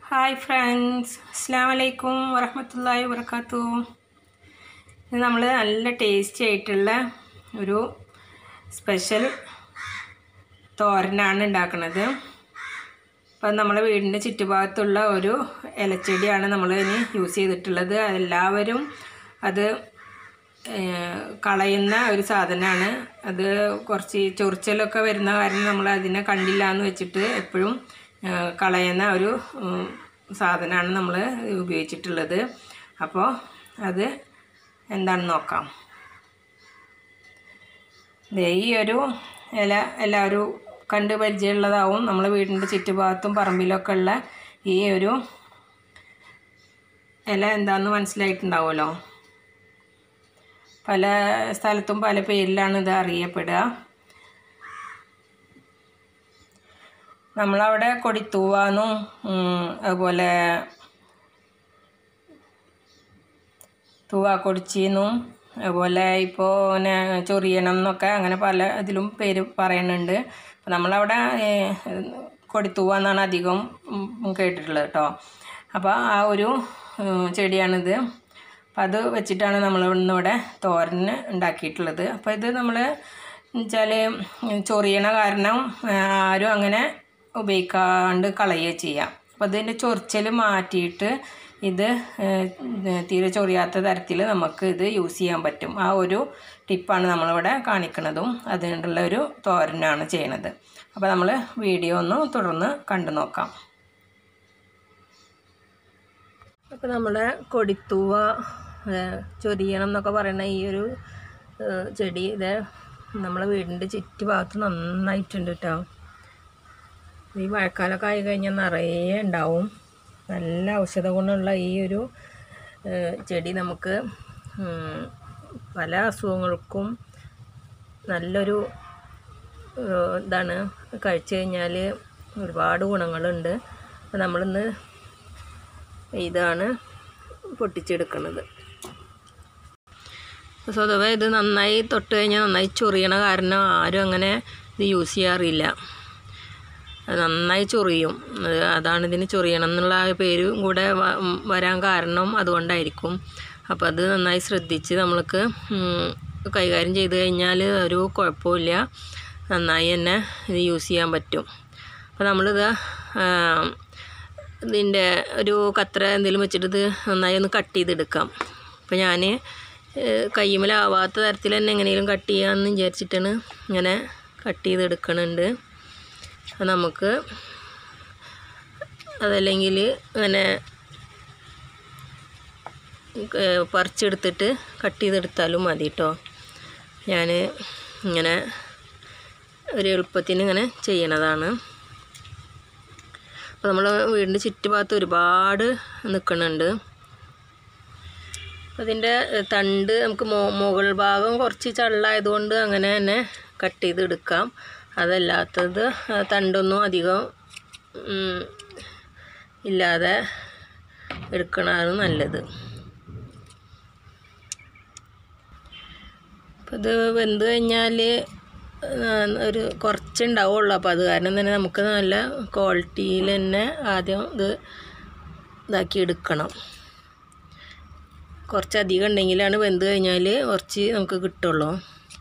Hi friends, അസ്സലാമു അലൈക്കും വറഹ്മത്തുള്ളാഹി വബറകാതുഹു. ഇത് നമ്മൾ നല്ല ടേസ്റ്റി ആയിട്ടുള്ള ഒരു സ്പെഷ്യൽ തോരനാണ് ഉണ്ടാക്കുന്നത്. അപ്പം നമ്മളെ വീടിൻ്റെ ചുറ്റുഭാഗത്തുള്ള ഒരു ഇലച്ചെടിയാണ് നമ്മൾ ഇനി യൂസ് ചെയ്തിട്ടുള്ളത്. എല്ലാവരും അത് കളയുന്ന ഒരു സാധനമാണ്. അത് കുറച്ച് ചൊറിച്ചലൊക്കെ വരുന്ന കാരണം നമ്മൾ അതിനെ കണ്ടില്ല എന്ന് വെച്ചിട്ട് എപ്പോഴും കളയുന്ന ഒരു സാധനമാണ് നമ്മൾ ഉപയോഗിച്ചിട്ടുള്ളത്. അപ്പോൾ അത് എന്താണെന്ന് നോക്കാം. ഈ ഒരു ഇല എല്ലാവരും കണ്ട് പരിചയമുള്ളതാവും. നമ്മളെ വീടിൻ്റെ ചുറ്റുഭാഗത്തും പറമ്പിലൊക്കെ ഉള്ള ഈ ഒരു ഇല എന്താണെന്ന് മനസ്സിലായിട്ടുണ്ടാവുമല്ലോ. പല സ്ഥലത്തും പല പേരിലാണ് ഇത് അറിയപ്പെടുക. നമ്മളവിടെ കൊടിത്തൂവാന്നും അതുപോലെ തൂവാക്കൊടിച്ചിന്നും അതുപോലെ ഇപ്പോൾ ചൊറിയണം എന്നൊക്കെ അങ്ങനെ പല ഇതിലും പേര് പറയുന്നുണ്ട്. അപ്പോൾ നമ്മളവിടെ കൊടിത്തൂവ എന്നാണ് അധികം കേട്ടിട്ടുള്ളത് കേട്ടോ. അപ്പോൾ ആ ഒരു ചെടിയാണിത്. അപ്പം അത് വെച്ചിട്ടാണ് നമ്മൾ ഇന്നിവിടെ തോരന് ഉണ്ടാക്കിയിട്ടുള്ളത്. അപ്പോൾ ഇത് നമ്മൾ വെച്ചാൽ ചൊറിയണ കാരണം ആരും അങ്ങനെ ഉപയോഗിക്കാണ്ട് കളയുക ചെയ്യാം. അപ്പോൾ അതിൻ്റെ ചൊറിച്ചൽ മാറ്റിയിട്ട് ഇത് തീരെ ചൊറിയാത്ത തരത്തിൽ നമുക്ക് ഇത് യൂസ് ചെയ്യാൻ പറ്റും. ആ ഒരു ടിപ്പാണ് നമ്മളിവിടെ കാണിക്കുന്നതും അതുകൊണ്ടുള്ള ഒരു തോരനാണ് ചെയ്യണത്. അപ്പോൾ നമ്മൾ വീഡിയോ ഒന്ന് തുടർന്ന് കണ്ടു നോക്കാം. അപ്പോൾ നമ്മുടെ കൊടിത്തൂവ ചൊരിയണം എന്നൊക്കെ പറയുന്ന ഈ ഒരു ചെടി ഇത് നമ്മളെ വീടിൻ്റെ ചുറ്റുഭാഗത്ത് നന്നായിട്ടുണ്ട് കേട്ടോ. ഈ മഴക്കാലമൊക്കെ ആയി കഴിഞ്ഞാൽ നിറയെ ഉണ്ടാവും. നല്ല ഔഷധ ഗുണമുള്ള ഈ ഒരു ചെടി നമുക്ക് പല അസുഖങ്ങൾക്കും നല്ലൊരു ഇതാണ്. കഴിച്ചു കഴിഞ്ഞാൽ ഒരുപാട് ഗുണങ്ങളുണ്ട്. അപ്പോൾ നമ്മളിന്ന് ഇതാണ് പൊട്ടിച്ചെടുക്കുന്നത്. സ്വതവേ ഇത് നന്നായി തൊട്ട് കഴിഞ്ഞാൽ നന്നായി ചൊറിയണ കാരണം ആരും അങ്ങനെ ഇത് യൂസ് ചെയ്യാറില്ല. നന്നായി ചൊറിയും. അതാണ് ഇതിന് ചൊറിയണം എന്നുള്ള ആ പേരും കൂടെ വരാൻ കാരണം അതുകൊണ്ടായിരിക്കും. അപ്പോൾ അത് നന്നായി ശ്രദ്ധിച്ച് നമ്മൾക്ക് കൈകാര്യം ചെയ്ത് കഴിഞ്ഞാൽ ഒരു കുഴപ്പമില്ല, നന്നായി തന്നെ ഇത് യൂസ് ചെയ്യാൻ പറ്റും. അപ്പോൾ നമ്മളിത് ഇതിൻ്റെ ഒരു കത്ര എന്തെങ്കിലും വെച്ചിട്ട് ഇത് നന്നായി ഒന്ന് കട്ട് ചെയ്തെടുക്കാം. അപ്പോൾ ഞാൻ കയ്യുമ്മലാവാത്ത തരത്തിൽ തന്നെ എങ്ങനെയും കട്ട് ചെയ്യാമെന്ന് വിചാരിച്ചിട്ടാണ് ഇങ്ങനെ കട്ട് ചെയ്തെടുക്കണുണ്ട്. നമുക്ക് അതല്ലെങ്കിൽ ഇങ്ങനെ പറിച്ചെടുത്തിട്ട് കട്ട് ചെയ്തെടുത്താലും മതി കേട്ടോ. ഞാൻ ഇങ്ങനെ ഒരു എളുപ്പത്തിന് ഇങ്ങനെ ചെയ്യണതാണ്. അപ്പോൾ നമ്മൾ വീടിൻ്റെ ചുറ്റുഭാഗത്ത് ഒരുപാട് നിൽക്കുന്നുണ്ട്. അതിൻ്റെ തണ്ട് നമുക്ക് മുകൾ ഭാഗം കുറച്ച് ചള്ളായതുകൊണ്ട് അങ്ങനെ തന്നെ കട്ട് ചെയ്തെടുക്കാം. അതല്ലാത്തത് തണ്ടൊന്നും അധികം ഇല്ലാതെ എടുക്കണതാണ് നല്ലത്. അപ്പം ഇത് വെന്ത് കഴിഞ്ഞാൽ ഒരു കുറച്ചുണ്ടാവുള്ളൂ. അപ്പോൾ അത് കാരണം തന്നെ നമുക്ക് നല്ല ക്വാളിറ്റിയിൽ തന്നെ ആദ്യം ഇത് ഇതാക്കി എടുക്കണം. കുറച്ചധികം ഉണ്ടെങ്കിലാണ് വെന്ത് കഴിഞ്ഞാൽ കുറച്ച് നമുക്ക് കിട്ടുള്ളൂ.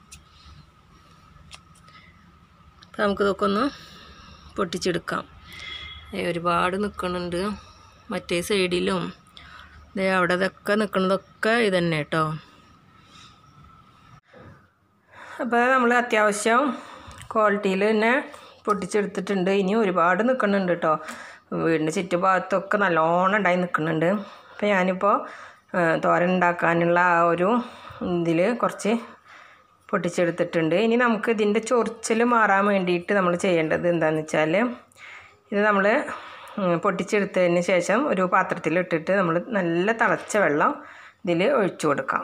അപ്പോൾ നമുക്കിതൊക്കെ ഒന്ന് പൊട്ടിച്ചെടുക്കാം. ഒരുപാട് നിൽക്കുന്നുണ്ട്. മറ്റേ സൈഡിലും അവിടെ ഇതൊക്കെ നിൽക്കുന്നതൊക്കെ ഇതന്നെ കേട്ടോ. അപ്പോൾ നമ്മൾ അത്യാവശ്യം ക്വാളിറ്റിയിൽ തന്നെ പൊട്ടിച്ചെടുത്തിട്ടുണ്ട്. ഇനി ഒരുപാട് നിൽക്കുന്നുണ്ട് കേട്ടോ. വീടിൻ്റെ ചുറ്റുഭാഗത്തൊക്കെ നല്ലോണം ഉണ്ടായി നിൽക്കുന്നുണ്ട്. അപ്പോൾ ഞാനിപ്പോൾ തോരൻ ഉണ്ടാക്കാനുള്ള ആ ഒരു ഇതിൽ കുറച്ച് പൊട്ടിച്ചെടുത്തിട്ടുണ്ട്. ഇനി നമുക്ക് ഇതിൻ്റെ ചൊറിച്ചൽ മാറാൻ വേണ്ടിയിട്ട് നമ്മൾ ചെയ്യേണ്ടത് എന്താണെന്ന് വെച്ചാൽ ഇത് നമ്മൾ പൊട്ടിച്ചെടുത്തതിന് ശേഷം ഒരു പാത്രത്തിലിട്ടിട്ട് നമ്മൾ നല്ല തിളച്ച വെള്ളം ഇതിൽ ഒഴിച്ചു കൊടുക്കാം.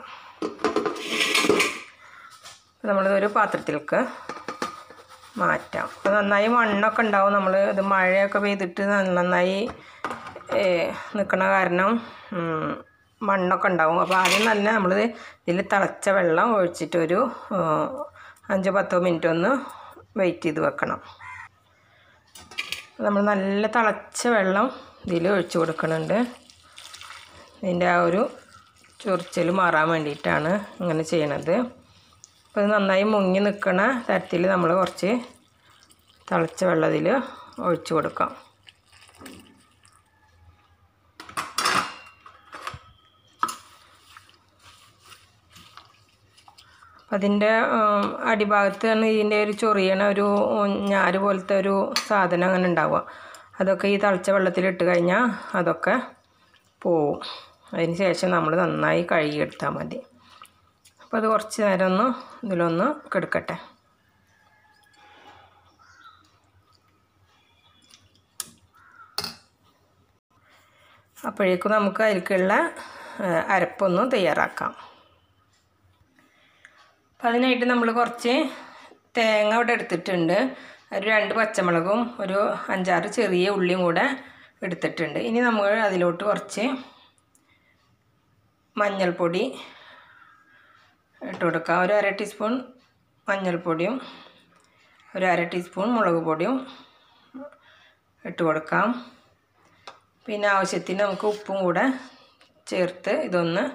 നമ്മളിതൊരു പാത്രത്തിലേക്ക് മാറ്റാം. അപ്പോൾ നന്നായി മണ്ണൊക്കെ ഉണ്ടാവും. നമ്മൾ ഇത് മഴയൊക്കെ പെയ്തിട്ട് നന്നായി നിൽക്കണ കാരണം മണ്ണൊക്കെ ഉണ്ടാവും. അപ്പോൾ ആദ്യം തന്നെ നമ്മൾ ഇതിൽ തിളച്ച വെള്ളം ഒഴിച്ചിട്ട് ഒരു 5-10 മിനിറ്റ് ഒന്ന് വെയിറ്റ് ചെയ്ത് വെക്കണം. നമ്മൾ നല്ല തിളച്ച വെള്ളം ഇതിൽ ഒഴിച്ച് കൊടുക്കുന്നുണ്ട്. ഇതിൻ്റെ ആ ഒരു ചൊറിച്ചൽ മാറാൻ വേണ്ടിയിട്ടാണ് ഇങ്ങനെ ചെയ്യണത്. അപ്പോൾ ഇത് നന്നായി മുങ്ങി നിൽക്കുന്ന തരത്തിൽ നമ്മൾ കുറച്ച് തിളച്ച വെള്ളത്തിൽ ഒഴിച്ച് കൊടുക്കാം. അതിൻ്റെ അടിഭാഗത്താണ് ഇതിൻ്റെ ഒരു ചൊറിയണ ഒരു ഞാര് പോലത്തെ ഒരു സാധനം അങ്ങനെ ഉണ്ടാവുക. അതൊക്കെ ഈ തിളച്ച വെള്ളത്തിലിട്ട് കഴിഞ്ഞാൽ അതൊക്കെ പോവും. അതിന് ശേഷം നമ്മൾ നന്നായി കഴുകിയെടുത്താൽ മതി. അപ്പോൾ അത് കുറച്ച് നേരം ഒന്ന് ഇതിലൊന്ന് കിടക്കട്ടെ. അപ്പോഴേക്കും നമുക്ക് അതിലേക്കുള്ള അരപ്പൊന്ന് തയ്യാറാക്കാം. അപ്പോൾ അതിനായിട്ട് നമ്മൾ കുറച്ച് തേങ്ങ ഇവിടെ എടുത്തിട്ടുണ്ട്. ഒരു 2 പച്ചമുളകും ഒരു 5-6 ചെറിയ ഉള്ളിയും കൂടെ എടുത്തിട്ടുണ്ട്. ഇനി നമ്മൾ അതിലോട്ട് കുറച്ച് മഞ്ഞൾപ്പൊടി ഇട്ട് കൊടുക്കാം. ഒരു 1/2 ടീസ്പൂൺ മഞ്ഞൾപ്പൊടിയും ഒരു 1/2 ടീസ്പൂൺ മുളക് പൊടിയും ഇട്ട് കൊടുക്കാം. പിന്നെ ആവശ്യത്തിന് നമുക്ക് ഉപ്പും കൂടെ ചേർത്ത് ഇതൊന്ന്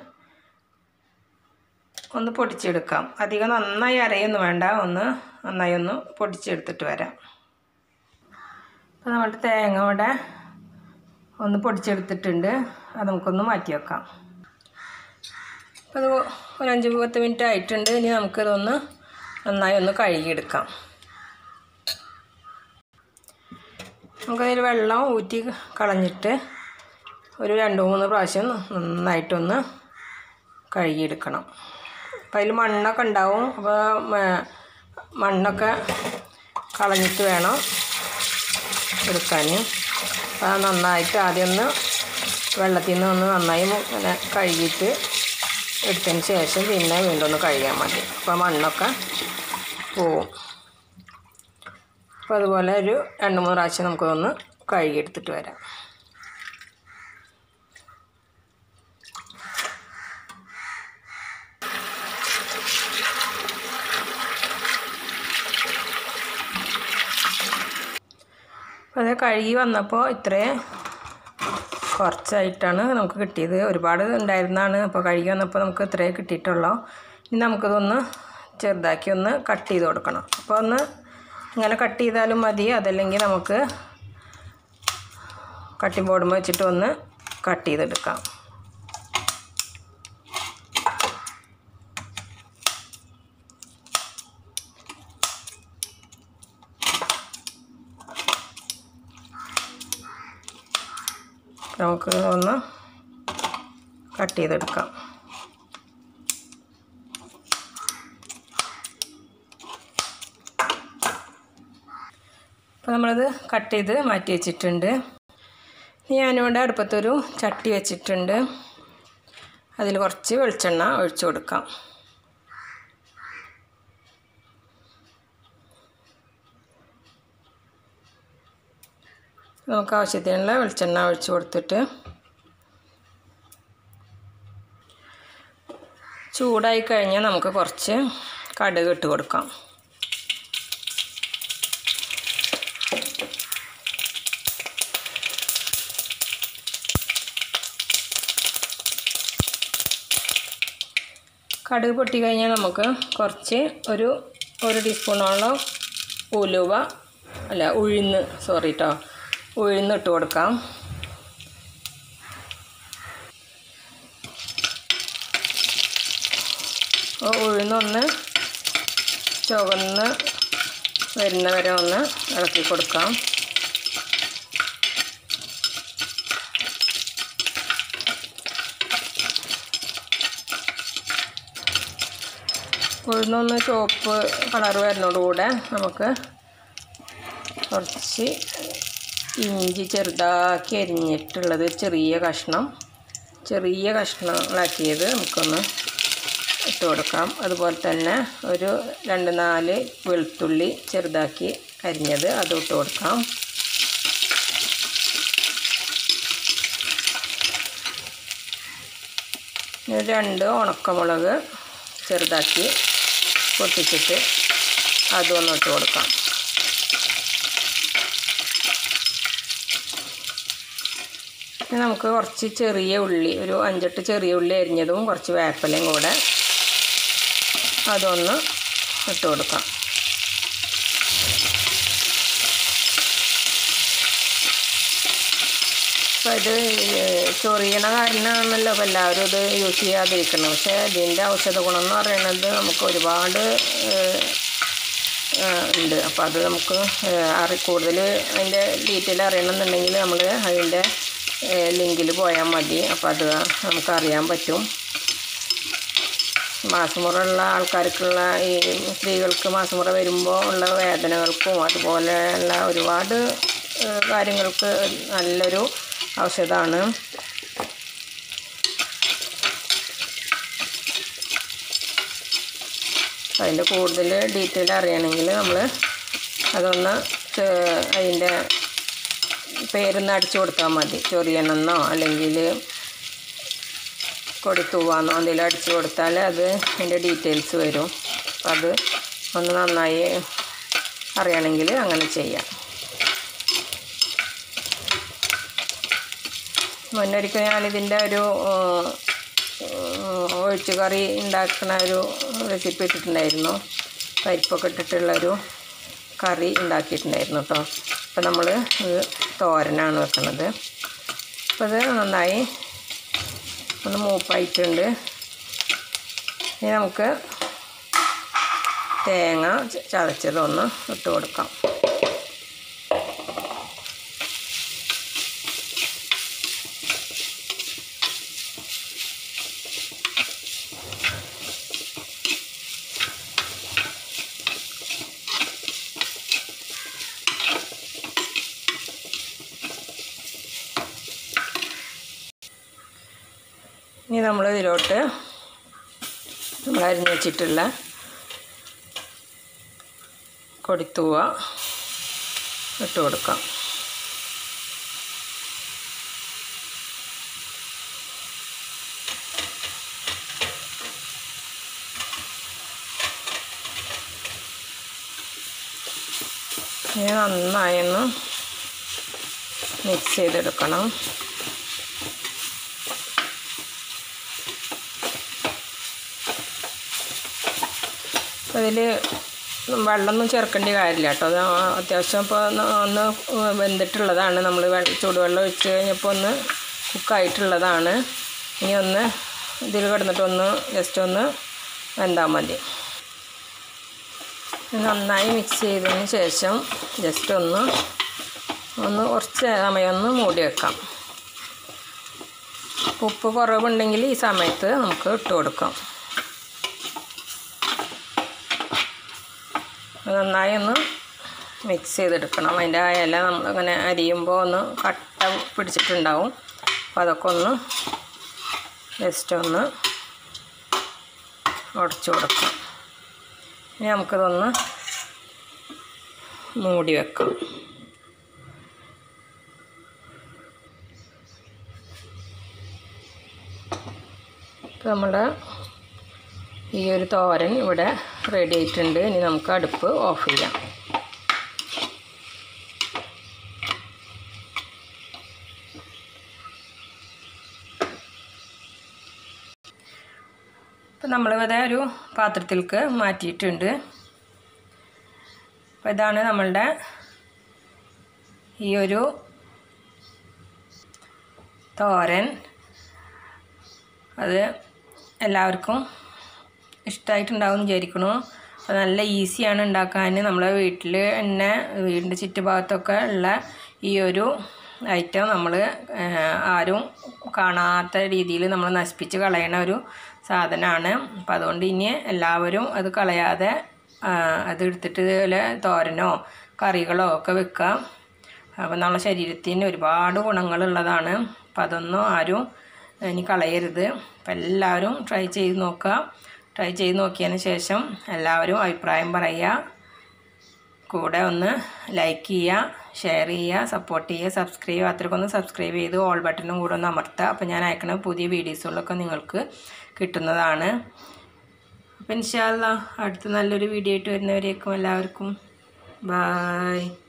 പൊടിച്ചെടുക്കാം. അധികം നന്നായി അരയൊന്നും വേണ്ട, നന്നായി ഒന്ന് പൊടിച്ചെടുത്തിട്ട് വരാം. അപ്പോൾ നമ്മുടെ തേങ്ങ ഇവിടെ ഒന്ന് പൊടിച്ചെടുത്തിട്ടുണ്ട്. അത് നമുക്കൊന്ന് മാറ്റി വെക്കാം. അപ്പോൾ അത് ഒരു 5-10 മിനിറ്റ് ആയിട്ടുണ്ട്. ഇനി നമുക്കിതൊന്ന് നന്നായി ഒന്ന് കഴുകിയെടുക്കാം. നമുക്കതിൽ വെള്ളം ഊറ്റി കളഞ്ഞിട്ട് ഒരു 2-3 പ്രാവശ്യം നന്നായിട്ടൊന്ന് കഴുകിയെടുക്കണം. അപ്പോൾ അതിൽ മണ്ണൊക്കെ ഉണ്ടാവും. അപ്പോൾ മണ്ണൊക്കെ കളഞ്ഞിട്ട് വേണം എടുക്കാൻ. അപ്പോൾ നന്നായിട്ട് ആദ്യം ഒന്ന് വെള്ളത്തിൽ നിന്ന് നന്നായി ഇങ്ങനെ കഴുകിയിട്ട് എടുത്തതിന് ശേഷം പിന്നെ വീണ്ടും ഒന്ന് കഴുകിയാൽ മതി. അപ്പോൾ മണ്ണൊക്കെ പോവും. അപ്പോൾ അതുപോലെ ഒരു 2-3 പ്രാവശ്യം നമുക്കൊന്ന് കഴുകിയെടുത്തിട്ട് വരാം. അപ്പോൾ അത് കഴുകി വന്നപ്പോൾ ഇത്രയും കുറച്ചായിട്ടാണ് നമുക്ക് കിട്ടിയത്. ഒരുപാട് ഉണ്ടായിരുന്നതാണ്. അപ്പോൾ കഴുകി വന്നപ്പോൾ നമുക്ക് ഇത്രയേ കിട്ടിയിട്ടുള്ളൂ. ഇനി നമുക്കിതൊന്ന് ചെറുതാക്കി ഒന്ന് കട്ട് ചെയ്ത് കൊടുക്കണം. അപ്പോൾ ഒന്ന് ഇങ്ങനെ കട്ട് ചെയ്താലും മതി. അതല്ലെങ്കിൽ നമുക്ക് കട്ടിംഗ് ബോർഡും വെച്ചിട്ട് ഒന്ന് കട്ട് ചെയ്തെടുക്കാം. നമുക്ക് ഒന്ന് കട്ട് ചെയ്തെടുക്കാം. അപ്പോൾ നമ്മളത് കട്ട് ചെയ്ത് മാറ്റി വെച്ചിട്ടുണ്ട്. ഞാനിവിടെ അടുപ്പത്തൊരു ചട്ടി വെച്ചിട്ടുണ്ട്. അതിൽ കുറച്ച് വെളിച്ചെണ്ണ ഒഴിച്ചു കൊടുക്കാം. നമുക്ക് ആവശ്യത്തിനുള്ള വെളിച്ചെണ്ണ ഒഴിച്ച് കൊടുത്തിട്ട് ചൂടായി കഴിഞ്ഞാൽ നമുക്ക് കുറച്ച് കടുക് ഇട്ട് കൊടുക്കാം. കടുക് പൊട്ടി കഴിഞ്ഞാൽ നമുക്ക് കുറച്ച് ഒരു ടീസ്പൂണോളം ഉഴുന്ന് ഇട്ട് കൊടുക്കാം. ഉഴുന്നൊന്ന് ചുവന്ന് വരുന്ന വരെ ഒന്ന് ഇളക്കി കൊടുക്കാം. ഉഴുന്നൊന്ന് ചുവപ്പ് കളർ വരുന്നതോടുകൂടെ നമുക്ക് കുറച്ച് ഇഞ്ചി ചെറുതാക്കി അരിഞ്ഞിട്ടുള്ളത് ചെറിയ കഷ്ണങ്ങളാക്കിയത് നമുക്കൊന്ന് ഇട്ട് കൊടുക്കാം. അതുപോലെ തന്നെ ഒരു 2-4 വെളുത്തുള്ളി ചെറുതാക്കി അരിഞ്ഞത് അതും ഇട്ട് കൊടുക്കാം. ഒരു 2 ഉണക്കമുളക് ചെറുതാക്കി പൊട്ടിച്ചിട്ട് അതും ഒന്ന് ഇട്ട് കൊടുക്കാം. ഇനി നമുക്ക് കുറച്ച് ചെറിയ ഉള്ളി, ഒരു 5-8 ചെറിയ ഉള്ളി അരിഞ്ഞതും കുറച്ച് വേപ്പിലയും കൂടെ അതൊന്ന് ഇട്ട് കൊടുക്കാം. അപ്പോൾ ഇത് ചൊറിയണ കാരണമാണല്ലോ അപ്പോൾ എല്ലാവരും ഇത് യൂസ് ചെയ്യാതിരിക്കണം. പക്ഷേ ഇതിൻ്റെ ഔഷധ ഗുണം എന്ന് പറയുന്നത് നമുക്ക് ഒരുപാട് ഉണ്ട്. അപ്പോൾ അത് നമുക്ക് കൂടുതൽ അതിൻ്റെ ഡീറ്റെയിൽ അറിയണമെന്നുണ്ടെങ്കിൽ നമ്മൾ അതിൻ്റെ ലിങ്കിൽ പോയാൽ മതി. അപ്പോൾ അത് നമുക്കറിയാൻ പറ്റും. മാസമുറയുള്ള ആൾക്കാർക്കുള്ള ഈ സ്ത്രീകൾക്ക് മാസമുറ വരുമ്പോൾ ഉള്ള വേദനകൾക്കും അതുപോലെയുള്ള ഒരുപാട് കാര്യങ്ങൾക്ക് നല്ലൊരു ഔഷധമാണ്. അതിൻ്റെ കൂടുതൽ ഡീറ്റെയിൽ അറിയണമെങ്കിൽ നമ്മൾ അതൊന്ന് അതിൻ്റെ പേരൊന്ന് അടിച്ചു കൊടുത്താൽ മതി. ചൊറിയണമെന്നോ അല്ലെങ്കിൽ കൊടിത്തൂവാന്നോ എന്തെങ്കിലും അടിച്ചു കൊടുത്താൽ അത് അതിൻ്റെ ഡീറ്റെയിൽസ് വരും. അപ്പം അത് ഒന്ന് നന്നായി അറിയണമെങ്കിൽ അങ്ങനെ ചെയ്യാം. മുന്നൊരിക്കൽ ഞാനിതിൻ്റെ ഒരു ഒഴിച്ചുകറി ഉണ്ടാക്കുന്ന ഒരു റെസിപ്പി ഇട്ടിട്ടുണ്ടായിരുന്നു. പരിപ്പൊക്കെ ഇട്ടിട്ടുള്ളൊരു കറി ഉണ്ടാക്കിയിട്ടുണ്ടായിരുന്നു കേട്ടോ. അപ്പോൾ നമ്മൾ ഇത് തോരനാണ് വെക്കുന്നത്. അപ്പോൾ ഇത് നന്നായി ഒന്ന് മൂപ്പായിട്ടുണ്ട്. ഇനി നമുക്ക് തേങ്ങ ചതച്ചതൊന്ന് ഇട്ട് കൊടുക്കാം. ഇനി നമ്മൾ ഇതിലോട്ട് നമ്മൾ അരിഞ്ഞ് വെച്ചിട്ടുള്ള കൊടിത്തൂവ ഇട്ട് കൊടുക്കാം. ഇനി നന്നായൊന്ന് മിക്സ് ചെയ്തെടുക്കണം. അതിൽ വെള്ളമൊന്നും ചേർക്കേണ്ട കാര്യമില്ല കേട്ടോ. അത് അത്യാവശ്യം ഇപ്പോൾ ഒന്ന് വെന്തിട്ടുള്ളതാണ്. നമ്മൾ ചൂടുവെള്ളം ഒഴിച്ച് കഴിഞ്ഞപ്പോൾ ഒന്ന് കുക്കായിട്ടുള്ളതാണ്. ഇനി ഒന്ന് ഇതിൽ കിടന്നിട്ടൊന്ന് ജസ്റ്റ് ഒന്ന് വെന്താൽ മതി. നന്നായി മിക്സ് ചെയ്തതിന് ശേഷം ജസ്റ്റ് ഒന്ന് കുറച്ച് സമയം ഒന്ന് മൂടി വെക്കാം. ഉപ്പ് കുറവുണ്ടെങ്കിൽ ഈ സമയത്ത് നമുക്ക് ഇട്ട് കൊടുക്കാം. നന്നായി ഒന്ന് മിക്സ് ചെയ്തെടുക്കണം. അതിൻ്റെ ഇല നമ്മളിങ്ങനെ അരിയുമ്പോൾ ഒന്ന് കട്ട പിടിച്ചിട്ടുണ്ടാവും. അപ്പോൾ അതൊക്കെ ഒന്ന് ജസ്റ്റ് ഒന്ന് ഉടച്ചു കൊടുക്കാം. ഇനി നമുക്കിതൊന്ന് മൂടി വെക്കാം. ഇപ്പോൾ നമ്മുടെ ഈ ഒരു തോരൻ ഇവിടെ റെഡി ആയിട്ടുണ്ട്. ഇനി നമുക്ക് അടുപ്പ് ഓഫ് ചെയ്യാം. ഇപ്പം നമ്മളിവിടെ ഒരു പാത്രത്തിലേക്ക് മാറ്റിയിട്ടുണ്ട്. അപ്പോൾ ഇതാണ് നമ്മളുടെ ഈ ഒരു തോരൻ. അത് എല്ലാവർക്കും ഇഷ്ടമായിട്ടുണ്ടാവും വിചാരിക്കണു. അപ്പോൾ നല്ല ഈസിയാണ് ഉണ്ടാക്കാൻ. നമ്മളെ വീട്ടിൽ തന്നെ വീടിൻ്റെ ചുറ്റുഭാഗത്തൊക്കെ ഉള്ള ഈ ഒരു ഐറ്റം നമ്മൾ ആരും കാണാത്ത രീതിയിൽ നമ്മൾ നശിപ്പിച്ച് കളയണ ഒരു സാധനമാണ്. അപ്പോൾ അതുകൊണ്ട് ഇനി എല്ലാവരും അത് കളയാതെ അത് എടുത്തിട്ട് തോരനോ കറികളോ ഒക്കെ വെക്കാം. അപ്പോൾ നമ്മളെ ശരീരത്തിന് ഒരുപാട് ഗുണങ്ങളുള്ളതാണ്. അപ്പോൾ അതൊന്നും ആരും ഇനി കളയരുത്. അപ്പോൾ എല്ലാവരും ട്രൈ ചെയ്ത് നോക്കുക. ട്രൈ ചെയ്ത് നോക്കിയതിന് ശേഷം എല്ലാവരും അഭിപ്രായം പറയുക. കൂടെ ഒന്ന് ലൈക്ക് ചെയ്യുക, ഷെയർ ചെയ്യുക, സപ്പോർട്ട് ചെയ്യുക, സബ്സ്ക്രൈബ് ചെയ്യാത്തവർക്ക് ഒന്ന് സബ്സ്ക്രൈബ് ചെയ്ത് ഓൾ ബട്ടണും കൂടെ ഒന്ന് അമർത്തുക. അപ്പോൾ ഞാൻ അയക്കുന്ന പുതിയ വീഡിയോസുകളൊക്കെ നിങ്ങൾക്ക് കിട്ടുന്നതാണ്. അപ്പോൾ ഇൻഷാ അല്ലാഹ് അടുത്ത നല്ലൊരു വീഡിയോ ആയിട്ട് വരുന്നവരേക്കും എല്ലാവർക്കും ബായ്.